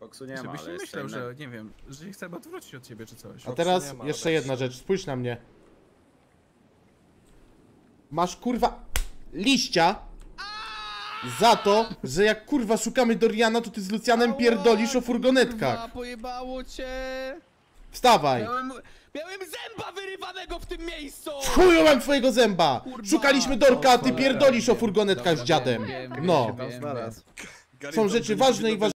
Koksu nie ma, Żebyś ale nie jest myślał, inny. że nie wiem, że się chce odwrócić od ciebie czy coś. A teraz jeszcze jedna rzecz, spójrz na mnie. Masz kurwa liścia za to, że jak kurwa szukamy Doriana, to ty z Lucjanem pierdolisz o furgonetkach. Kurwa, pojebało cię! Wstawaj! Miałem zęba wyrywanego w tym miejscu! W chuju mam twojego zęba! Kurwa. Szukaliśmy Dorka, a ty Cholera, pierdolisz o wiem. furgonetkach z dziadem. Wiem, No. wiem, wiem. Są rzeczy ważne i ważne.